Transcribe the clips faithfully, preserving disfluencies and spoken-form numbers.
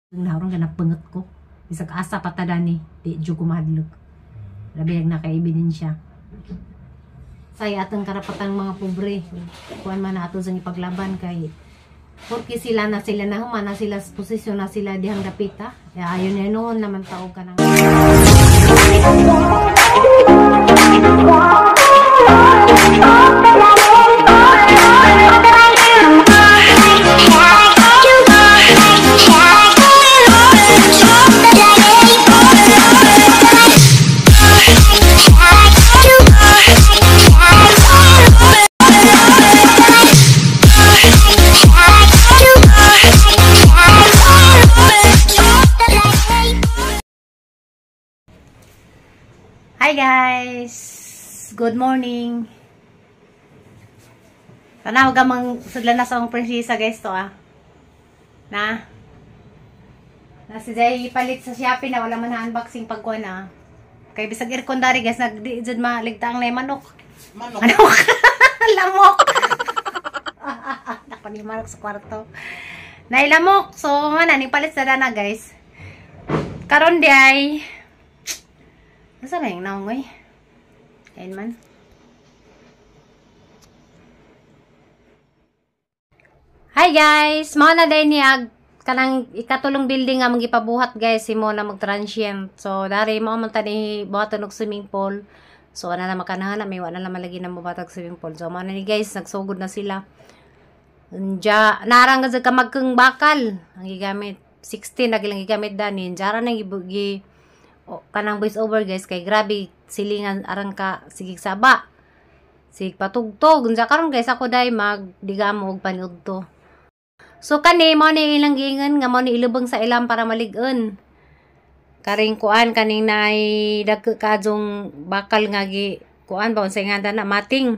Naroon ka napangat ko. Isag asa patadani. Di dyo kumadlog. Labi ang naka-ebidensya. Saya atang karapatang mga pobre. Kuan man na ato sa ipaglaban kay porque sila na sila na human na sila sa posisyon na sila dihang dapita. Ya ayon na noon naman tao ka nang Hi guys! Good morning! Tanaw gamang sudlan na sa akong prinsesa guys to ah. Na? Na si Jay palit sa Shopee na wala man na unboxing pagkuha na. Kay bisag aircon dari guys, nagdi jud maligtaang na manok. Manok? Manok! Lamok! Nako ni manok sa kwarto. Nailamok! So, nga ning palit sa dana guys. Karon di ay nasa na yung naungoy? Ayan man. Hi guys! Mga na day niya kanang ikatulong building nga magipabuhat guys. Si mo na mag-transient. So, dari mo man tani buhatan og swimming pool. So, ana na makanahan na. May wala na malagi na mabuhatag swimming pool. So, mga na ni guys. Nagsugod na sila. Diya, narang ka magkang bakal. Ang gigamit. sixteen na gilang gigamit dani. Diyara na gibugi o, kanang voice over guys kay grabe silingan arang ka sigig saba sig patugtog unsa karon guys ako dai magdigamo og panudto. So kani mo ni ilang gingan nga mo ni ilubong sa ilam para malig-on karing kuan kaning nay dagko kadjong bakal nga gi kuan ba unsay nga na mating.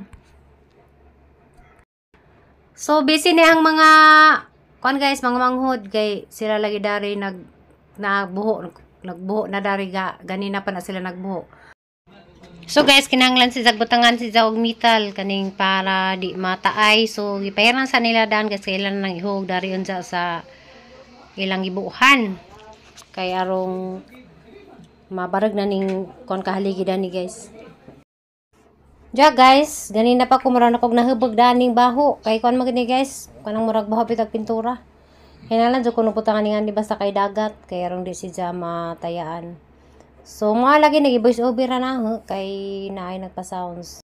So busy ni ang mga kuan guys mga manghod kay sila lagi dari nag nabuho nagbuho na dari ga ganina pa na sila nagbuho. So guys kinahanglan si sagbutangan si og metal kaning para di mataay. So gipayaran sa nila daan guys kailan nang ihog dari unsa sa ilang gibuuhan kay arong mabarag na ning kon kahaligi dani guys. Ja guys ganina pa ko mura na kog nahubog daning baho kay kon magani guys kanang murag baho pitag pintura. Hinalan jud kuno putangan nga ni basta kay dagat kay arong di siya matayaan. So mga lagi nagi voice over na ho kay naay nagpa-sounds.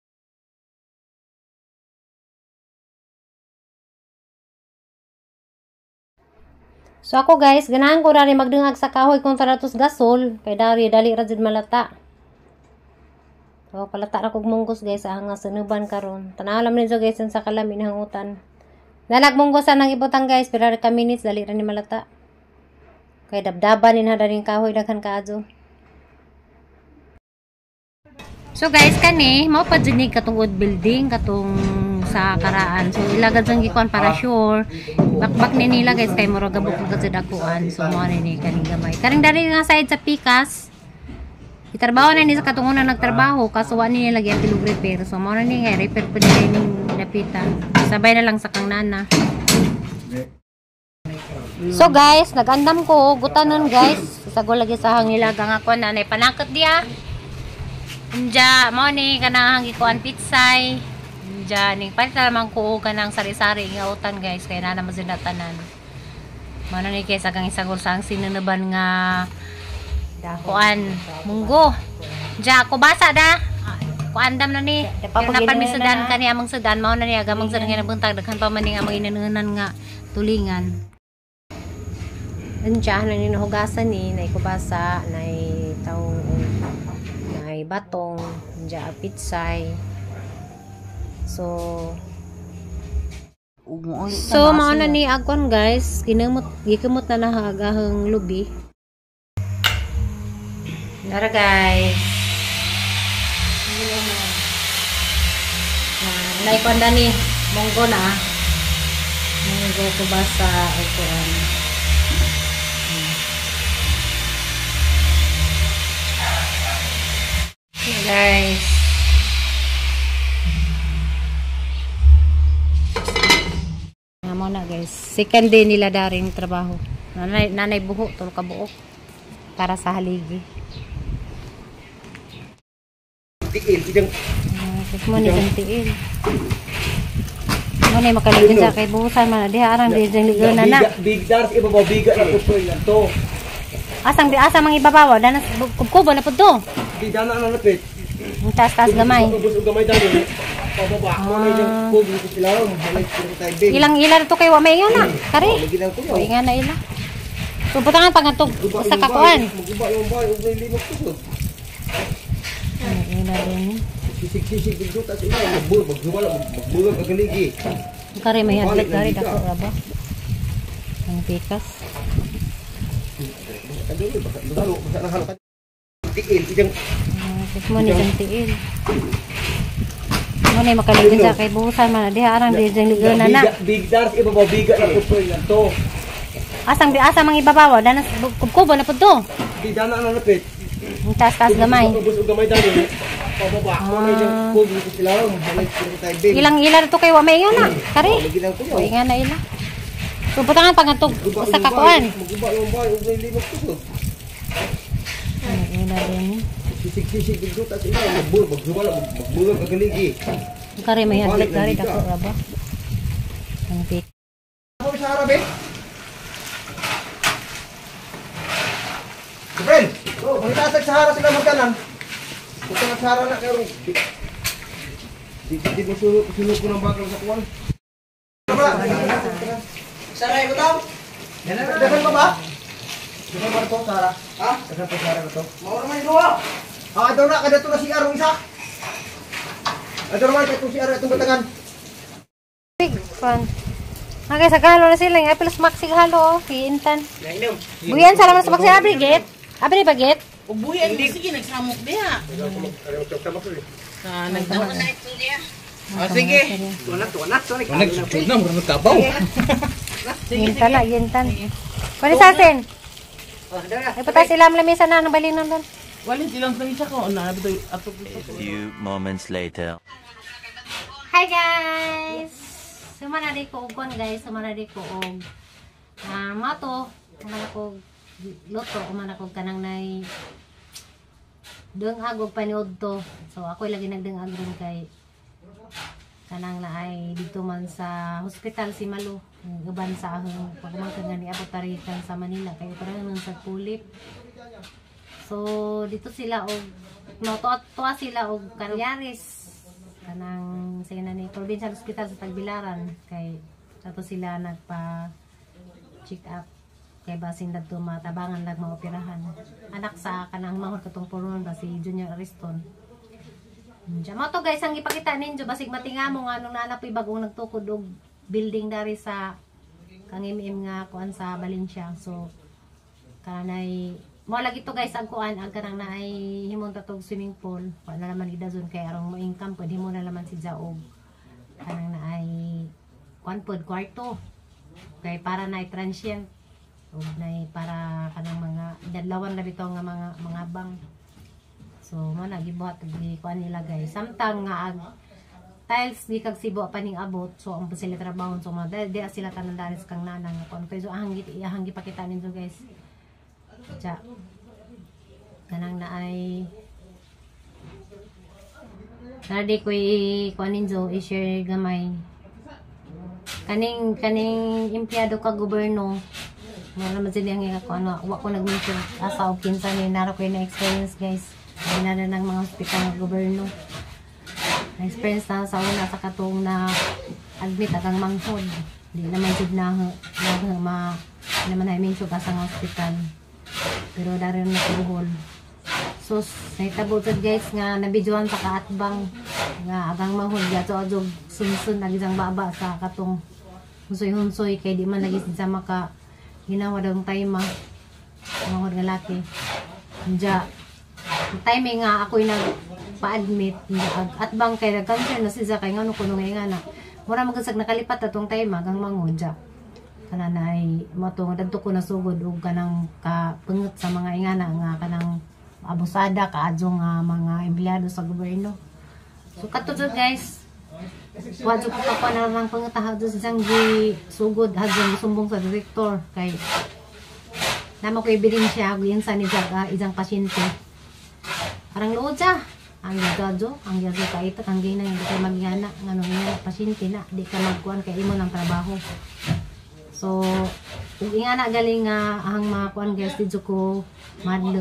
So ako guys, ganahan ko dari magdungag sa kahoy kung taratos gasol kay dari dali ra jud malata. So palata ra kog munggos guys sa hanga sunuban karon. Tanaw lam ni guys sa kalamin hangutan. Nalagmunggo sa nang ibutang guys, pero ka minutes dali ra ni malata. Kay dabdaban ni na daring kahoy daghan kaadto. So guys kani mao pa jud ni katungod building katong sa karaan. So ilagad sang gikuan para sure. Bakbak ni nila guys kay mura gabok na jud akuan. So mao ni kaning gamay. Karing dari nga side sa pikas. Itarbaho na ni sa katungunan nagtrabaho kaso wa ni lagi ang tilog repair. So mao na ni nga repair pud ni ning dapitan. Sabay na lang sa kang nana. So guys, nagandam ko gutanon guys. Sagol lagi sa hangilaga nga kuan na nay panakot dia. Unja mo ni kanang gikuan pitsay. Unja ning palta man ko kanang sari-sari nga utan guys kay na naman sinatanan. Mo na ni kay sagang isagol sa ang sinunuban nga kuan munggo. Ja ko basa da. Kuandam na ni napan mi sedan kani amang sedan mao na ni agamang sedan nga buntag daghan pa man ning amang inanunan nga tulingan. Unja na ni nahugasan ni nay kubasa nay taw nay batong unja pitsay. So So mao na ni agkon guys kinamot gikamot na nahagahang lubi. Nara guys. Nah, naik panda nih, monggo na. Monggo ko basa ukuran. Nah, guys. Nah, mo na guys. Second day nila daring trabaho. Nanay, nanay buho, tulo ka buok. Para sa haligi. Tiil, idang... Uh, Sis mo ni kang tiil. Mo na makaligid sa kay buhusan man. Diha arang di dyan ligaw na na. Big dars, ibabaw biga na po yan to. Asang di asa mang ibabaw. Danas kubkubo na po to. Di dana na napit. Ang taas-taas gamay. Ubus o gamay dali. Pababa. Mo na yung kubo ko sila. Ilang ilan to kay wa may na. Kari. O O nga na ila. Puputangan pangatog sa kakuan. Mag-uba yung bay. Huwag na ilimok ko. Ano ila din. Sisig-sisig dito. Tapos ila. Magbuwala. Magbuwala kagaligi. Kari may hadlit kari. Dako raba. Ang pikas. Ano yun? Baka nahalo ka. Tiil. Idang... Sis mo ni kang tiil. Mo na makaligid sa kay buhusan man. Diha arang di dyan ligaw na na. Big dars, ibabaw biga na po yan to. Asang di asa mang ibabaw. Danas kubkubo na po to. Di dana na napit. Ang taas-taas gamay. Ubus o gamay dali. Pababa. Mo na yung kubo ko sila. Ilang ilan to kay wa may na. Kari. O O nga na ila. Puputangan pangatog sa kakuan. Mag-uba yung bay. Huwag na ilimok ko. Ano ila din. Sisig-sisig dito. Tapos ila. Magbuwala. Magbuwala kagaligi. Kari may hadlit kari. Dako raba. Ang pikas. Ako sa harap eh. Friend, oh, mangitatag sa harap sila magkanan. Kung sa harap na kayo. Di di mo sulok ko ng bakal sa kuwan. Saray ko daw. Dagan pa ba? Dagan pa ito, Sarah? Ha? Dagan pa Sarah ito? Maura man ito ah! Ah, ito na, kada ito na si Arong isa. Ito naman, ito si Arong itong batangan. Big fun. Okay, sa galo na sila. Yung Apple Maxi halo, oh. Hiintan. Buyan, salamat sa Maxi Abrigate. Abri baget? Ubuyan di sige nagsamok diha. Ah, nagdamot na ito diha. Oh, sige. Tuanat, tuanat, tuanat. Tuanat, tuanat, marunong kabaw. Gintan na, gintan. Kunin sa atin. Ay, putas ilam lamisa na ng balinan doon. Walin silang isa ko. Ano, ato ato. A few moments later. Hi guys! Sumanari ko ugon guys. Sumanari ko og ah, mato. Kumana ko luto. Kumana ko kanang nay deng agog paniod to. So ako lagi nagdeng agron kay kanang na ay dito man sa hospital si Malu. Uban sa ahong pagmangkang nga ni Apotarikan sa Manila. Kaya parang nun sa Kulip. So dito sila og no tuwa sila og kanyaris kanang sa ina ni Provincial Hospital sa Tagbilaran kay ato sila nagpa check up kay basin dagto matabangan lag maoperahan anak sa kanang mahol katong puron ba si Junior Ariston. Diyan mo to guys ang ipakita ninyo basig matinga mo nga nung naanapoy bagong nagtukod og building dari sa kangimim nga kuan sa Valencia. So kanay mo lagi to guys ang kuan ang kanang naay himong tatog swimming pool wa na naman idazon kay arong mo income pwede mo na naman si Jaob kanang naay kuan pod kwarto kay para naay transient ug naay para kanang mga dadlawan na bitaw nga mga mga bang. So mo na gibuhat di kuan nila guys samtang nga ag tiles di kag sibo pa ning abot so ang sila trabaho so mga di sila tanan danis kang nanang kuan kay so ahang ahang gipakita ninyo guys. Diya kanang na ay nadi ko i-kuan ninyo i-share gamay kaning kaning empleyado ka gobyerno mo naman sila nga ko ano wa ko nag-mention asa og kinsa ni naro ko na experience guys ay na ng mga hospital ng gobyerno na experience na sa una sa katong na admit akang manghod di naman jud na na ma naman ay mention ka sa hospital pero dari na kuhol so naitabo jud guys nga nabidyoan sa kaatbang nga agang manghod gato adog sunsun nagisang baba sa katong hunsoy-hunsoy kay di man lagi sa maka ginawa daw tayma manghod nga laki diya timing nga ako'y nagpa-admit at bang kay nag-cancer na siya kay ngano kuno nga na mura magasag nakalipat atong time gang manghod diya kana na ay mato dadto ko nasugod og kanang kapungot sa mga ingana nga kanang abusada kaadyo nga mga empleyado sa gobyerno. So katudod guys wadyo ko pa na lang pangutahad sa isang gi sugod hadyo sumbong sa direktor kay Namo ko ebidensya yung sa ni Jaga isang pasyente. Parang luod siya. Ang gado, ang gado ka ito, ang gina, hindi ka magyana, ng ano nga, pasyente na, di ka magkuhan kay imo ng trabaho. So, kung ingana galing nga, ang mga kuhan guys, dito ko, madlok.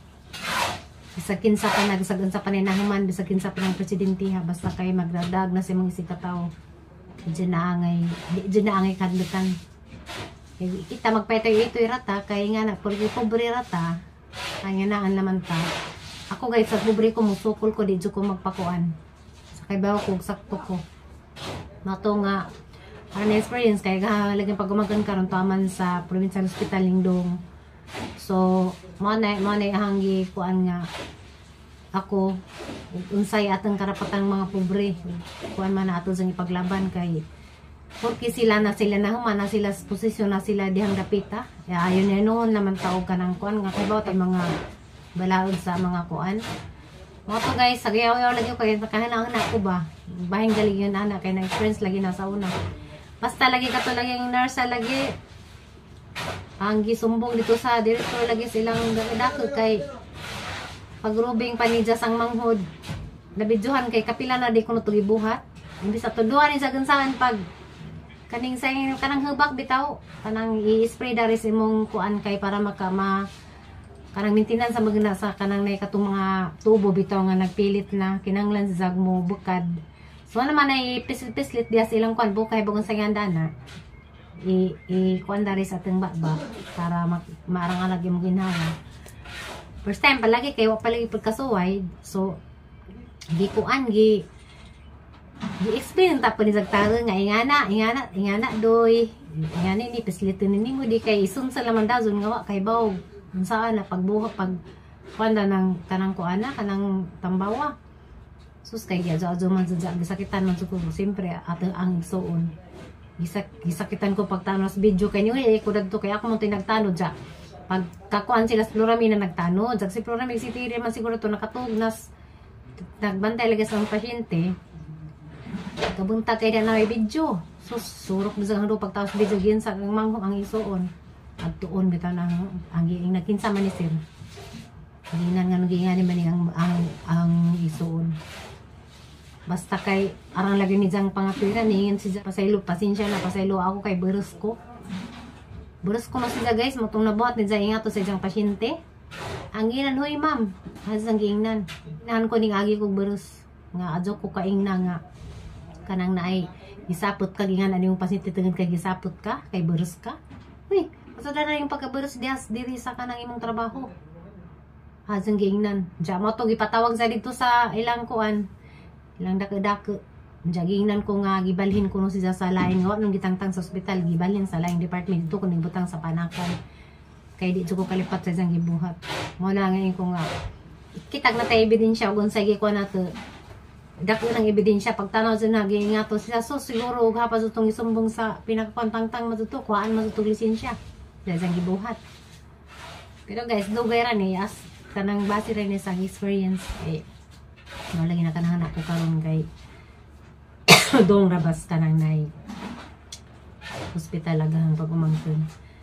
Bisakin sa ka, nagsagan sa paninahuman, bisakin sa panang presidente ha, basta kayo magdadag na si mga isig katao. Di na angay, di na angay kadlukan. Kita magpetay ito irata, kaya nga na, pulgi pobre rata, kaya na ang naman ta. Ako guys, sa pobre ko, musukol ko, di ko magpakuan. Sa kay bawa ko, sakto ko. Mato nga, ang experience, kaya nga laging pag gumagan karon taman sa provincial hospital Lingdong. So, manay, manay hanggi kuan nga, ako, unsay atang karapatang mga pobre. Kuan man na ato sa ipaglaban kay, porque sila na sila na humana sila sa posisyon na sila dihang dapita. Ya, ayun na noon naman tao ka ng kuan nga kay bawa tayo mga balaod sa mga kuan. Mga to guys, sagyaw-yaw lagi ko kaya nakahanaan na ako ba. Bahing galing yun anak, kaya na-experience lagi na sa una. Basta lagi ka to lagi yung nurse lagi. Ang gisumbong dito sa director lagi silang dako kay pagrubing panidya sang manghod. Nabidyohan kay kapila na di ko natuloy buhat. Hindi sa tuduan ni sa gansahan pag kaning sa kanang hubak bitaw. Kanang i-spray dari sa imong kuan kay para maka ma kanang maintenance sa magna sa kanang nay katong mga tubo bitaw nga nagpilit na kinanglan sa zagmo bukad. So naman ay pislit-pislit diya silang kuan bukay bagon sa gandana. I i kuan dari sa ating baba para maarang lagi mo ginhawa. First time palagi kay wa palagi pagkasuway. So di kuan gi gi-explain ta pa ni sagtaro nga ingana ingana ingana doy. Ingana ni pisliton ni mo di kay isun sa lamandazon nga wa kay baw. Saan na pagbuha pag kuanda ng kanang kuana kanang tambawa sus kay gyud ajo man sa gisakitan man ko siyempre ato ang igsuon gisak gisakitan ko pagtano sa video kay niyo eh ko dagto kay ako mo tinagtanod ja pag kakuan sila sa Florami na nagtanod sa si Florami si Tiri man siguro to nakatugnas nagbantay lagi sa pasyente kabunta kay na may video sus surok sa hando pagtaos video gin sa manghong ang igsuon at tuon bitaw nang ang giing nagkinsa man ni sir. Ginan nga nagingani man ang ang ang isuon. Basta kay arang lagi ni jang pangatuira ningin si pasaylo pasensya na pasaylo ako kay beres ko. Beres ko na sila guys motong nabuhat ni jang ingato sa jang pasyente. Ang ginan hoy ma'am, hasang giingnan. Nan ko ning agi kog beres nga adyo ko kaingna nga kanang naay gisapot ka gingan ani yung pasyente tungod kay gisapot ka kay beres ka. Uy, so na yung pagkaberos dias diri sa kanang imong trabaho. Hasang giingnan. Diya mo to gipatawag sa dito sa ilang kuan. Ilang dako-dako. Diya giingnan ko nga gibalhin ko no siya sa laing nga nung gitangtang sa ospital gibalhin sa laing department dito ko butang sa Panakan. Kay di ko kalipat sa isang gibuhat. Mo na ngayon ko nga kitag na tay ebidensya ug unsay gi ko nato. Dako nang ebidensya pagtanaw sa naging nga to siya so siguro ug hapas utong isumbong sa pinagpantangtang matuto kuan matutog lisensya. Dahil gibuhat. Pero guys, dugay ra ni as kanang base ra ni sa experience eh wala lagi na kanang anak ko karon kay dong rabas kanang nay hospital agang pagumangton.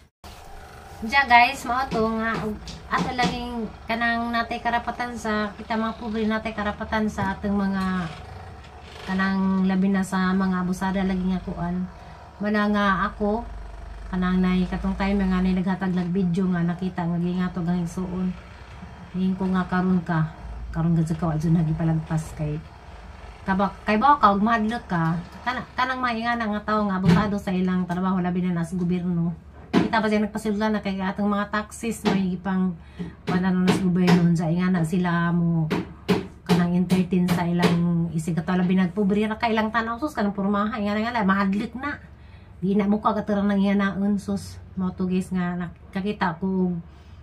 Diya guys, mao to nga ato laging kanang natay karapatan sa kita mga pobre natay karapatan sa atong mga kanang labi na sa mga abusada lagi nga kuan. Mana nga ako kanang nay katong time nga nay naghatag lag video nga nakita nga gingato gang isuon. Hingin ko nga karon ka, karon gud sa kawa jud nagipalagpas kay kabak kay bawa ka ug mahadlok ka kana kanang maingana nga tawo nga abusado sa ilang trabaho labi na sa gobyerno. Kita pa siya nagpasilda na kay atong mga taxes may ipang wala na sa gobyerno sa ingana sila mo kanang entertain sa ilang isigato labi nagpobre ra kay ilang tanaw sus kanang pormaha ingana nga mahadlok na. Di na mo ka katarang nang iyanaon sus mo to guys nga nakakita ko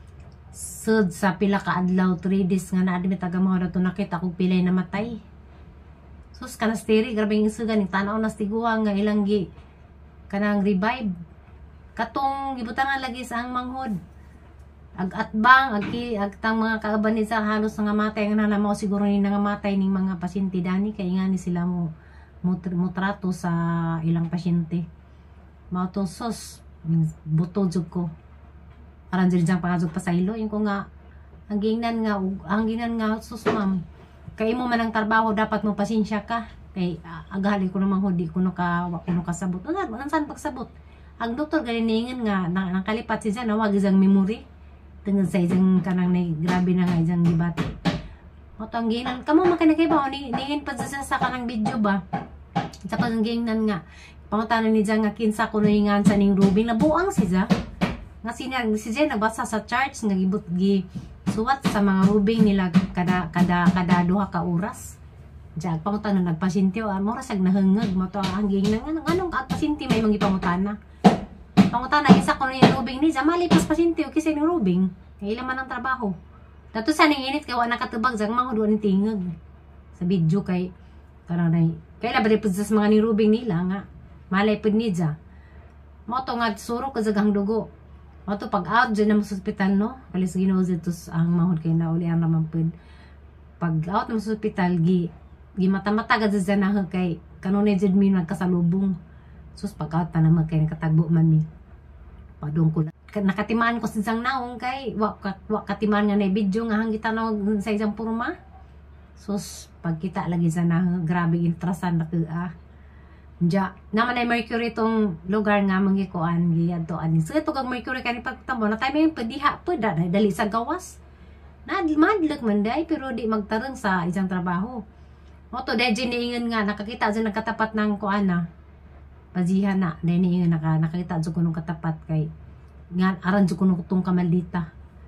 sud sa pila ka adlaw three days nga na-admit aga mo na to nakita ko pilay namatay. Sus kanas tiri grabe yung suga ni tanaw na stiguang nga ilang gi kanang revive. Katong gibutangan lagi sa ang manghod. Ag-atbang agi agtang mga kaaban ni sa halos nga matay nga na mo siguro ni nga matay ning mga pasyente dani kay nga ni sila mo mo, mo trato sa ilang pasyente. Mao to sus buto jud ko. aran dyan dyan pangazog pasaylo yung ko nga ang gingnan nga ug- ang gingnan nga sus ma'am kay mo man ang trabaho dapat mo pasensya ka kay uh, agali ko namang hudi kuno ka wa kuno kasabot ano an saan pagsabot ang doktor ganingan nga na, nakalipat siya na wag isang memory tungod sa isang kanang na grabe na nga isang gibati mo to ang gingnan kamo makinakay ba ni ningin pa sa sa kanang video ba sa pagangingnan nga pangutanan ni Jan nga kinsa kuno hingan sa ning rubing nabuang siya nga sinag si Jen nagbasa sa charts nga gibut gi suwat sa mga rubing nila kada kada kada duha ka oras. Diyan pangutana nagpasinti o mo rasag nahengeg mo to ang gingnan nga anong at pasinti may mga pangutana. Pangutana isa ko ni rubing ni Jamali pas pasinti o kisay ni rubing. Ila man ang trabaho. Dato sa ning init kay wa nakatubag jang mga duon tingeg. Sa video kay kanang kay la ba pud sa mga ni rubing nila nga malay pud ni ja. Mo to nga suro ka jagang dugo. O to pag out dyan naman sa hospital no kalis ginawaz ito ang mahod kay na uli ang naman pud pag out naman sa hospital gi gi mata-mata gad sa na kay kanunay jud mi nagkasalubong sus pag out pa naman kay nakatagbo man mi padung ko nakatimaan ko sa isang naong kay wa, wa katimaan nga na video nga hanggi tanaw sa isang purma sus pagkita lagi sa na grabe intrasan na ah ja naman ay mercury tong lugar nga mangikuan giyadto ani so ito kag mercury kani pagtamo na tayo may padiha pud dali sa gawas na madlek man day pero di magtarong sa isang trabaho mo to dai niingon nga nakakita sa nagkatapat ng kuan na pajihan na dai niingon naka nakakita sa kunong katapat kay nga aran sa kunong tong kamaldita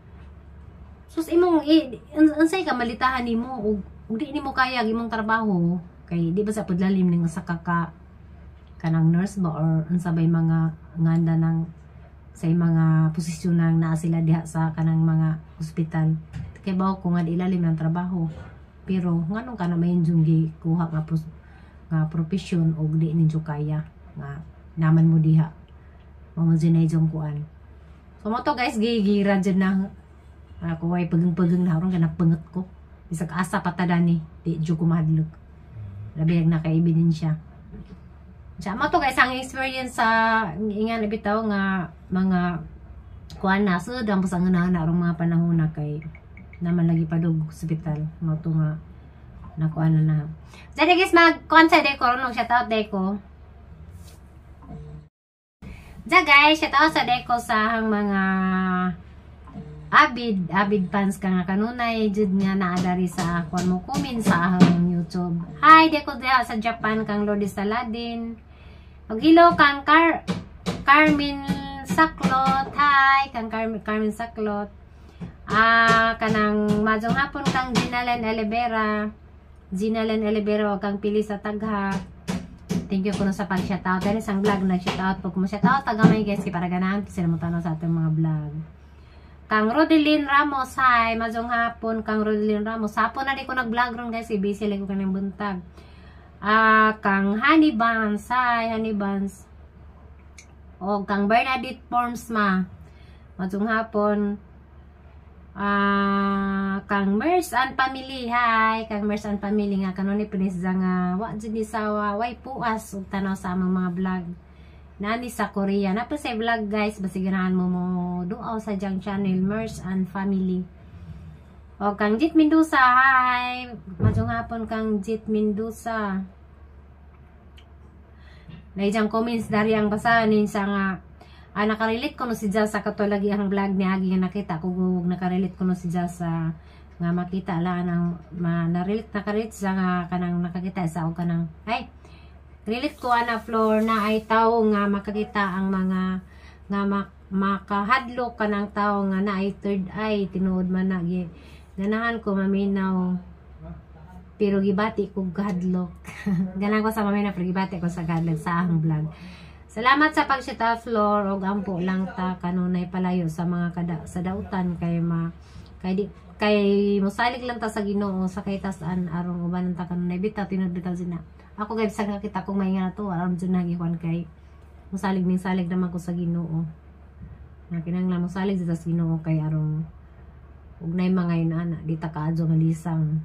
sus imong unsay kamalitahan nimo ug di nimo kaya imong trabaho kay di ba sa pudlalim ning sa kaka kanang nurse ba or unsabay mga nganda ng sa mga posisyon nang naa sila diha sa kanang mga ospital kay bawo ko nga ilalim ng trabaho pero nganong kana may gi kuha nga pros, nga profesyon og di ninyo kaya nga naman mo diha mo zinay jong kuan so mo to guys gigira dyan na ako ay pagang-pagang na aron ganap pangat ko bisag asa patadani di jud ko mahadlok labi na kay ebidensya. Diyan mo to guys, ang experience sa ingan bitaw nga mga kuan na so dang sa nga na arong mga panahon na kay naman lagi pa dog hospital mo to nga na kuan na na. Jadi guys mag kuan sa deko no shout out deko. Diyan guys, shout out sa deko sa mga abid abid fans ka nga kanunay jud nga naa dari sa kuan mo comment sa ahong YouTube. Hi deko diha sa Japan kang Lodi Saladin. Hello kang Car Carmen Saklot. Hi kang Carmen Carmen Saklot. Ah kanang majong hapon kang Ginalen Olivera. Ginalen Olivera o kang pili sa tagha. Thank you kuno sa pag-shoutout. Dahil isang vlog na shoutout po. Kung ma-shoutout tagamay guys kay para ganahan kasi mo tanong sa ating mga vlog. Kang Rodelyn Ramos. Hi majong hapon kang Rodelyn Ramos. Hapon na di ko nag-vlog ron guys. Busy lang ko kanang buntag. Ah, uh, kang Honey Buns, hi Honey Buns. O kang Bernadette Formsma. Majong hapon. Ah, uh, kang Mers and Family, hi kang Mers and Family nga kanoni pinis nga wa jud ni sawa way puas ug tanaw sa among mga vlog. Nani sa Korea. Napa sa vlog guys, basi ganahan mo mo duaw sa jang channel Mers and Family. O kang Jit Mendoza, hi. Majong hapon kang Jit Mendoza. Naijang comments dari ang basahin sa nga ah, nakarelate ko no si Jazz sa katulagi ang vlog ni Agi nga nakita ko gug nakarelate ko no si Jazz sa nga makita la nang ma, narelate nakarelate sa nga kanang nakakita sa og kanang ay relate ko ana floor na ay tao nga makakita ang mga nga mak, makahadlok kanang tao nga na ay third eye tinuod man na gi ganahan ko maminaw pero gibati ko gadlok. Ganahan ko sa maminaw pero gibati ko sa gadlok sa ahong vlog. Salamat sa pag-shoutout floor og ampo lang ta kanunay palayo sa mga kada sa dautan kay ma kay di kay mosalig lang ta sa Ginoo sa kay tas-an arong uban ta kanunay bitaw tinud bitaw sina. Ako guys sa kita kong may nga to aram jud nagikuan kay mosalig ning salig naman ko sa Ginoo. Na kinahanglan mosalig sa Ginoo kay arong ugnay mga inana di ta kaadyo nga lisang.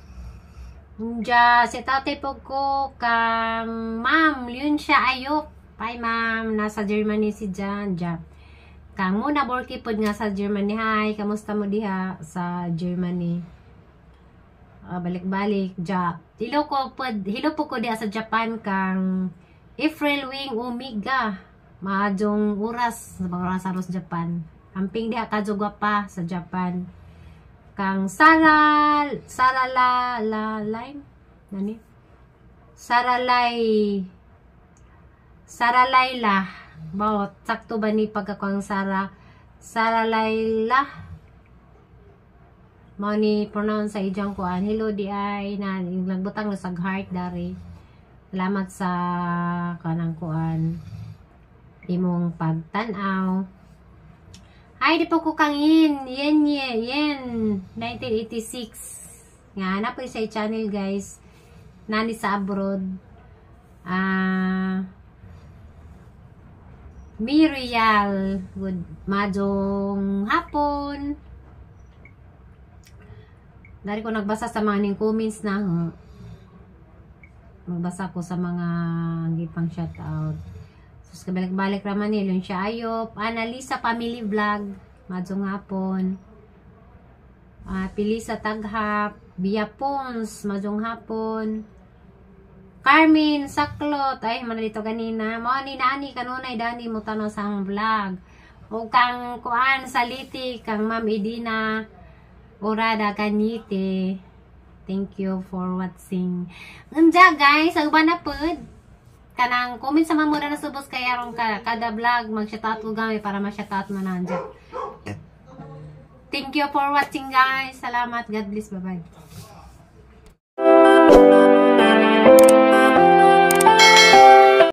Diya, si tatay po ko kang Ma'am Lyunsha Ayop. Bye, ma'am. Nasa Germany si Jan. Ja. Kang muna borki pod nga sa Germany. Hi, kamusta mo diha sa Germany? Uh, balik-balik. Ja. Hilo ko pod, hilo po ko diha sa Japan kang April Wing Omega. Maadjong oras sa mga oras sa Japan. Amping diha kadugwa pa sa Japan. Kang Sara Sara la la line nani? Sara Lay Sara Layla. Bawat sakto ba ni pagkakang Sara Sara Layla mo ni pronounce sa ijang kuan. Hello di ay na nagbutang na sa heart dari. Salamat sa kanang kuan imong pagtan-aw. Ay di po ko kangin yen yen yen nineteen eighty-six nga na po sa channel guys nani sa abroad. Ah uh, Mirial, good madong hapon. Dari ko nagbasa sa mga ning comments na huh? Magbasa ko sa mga gipang shout out. So kabalik-balik raman ni Lun siya ayop, Analisa Family Vlog, madong hapon. Ah, uh, Pilisa Taghap, Bia Pons, madong hapon. Carmen Saklot, ay man dito ganina. Mo ni nani kanunay dani mo tanaw sa ang vlog. O kang kuan saliti kang Ma'am Edina Orada Kanite. Thank you for watching. Unja guys, ang bana pod. Kanang comment sa mamura na subos kay aron ka kada vlog mag-shoutout ko gamay para ma-shoutout mo nanja. Thank you for watching guys. Salamat. God bless. Bye-bye.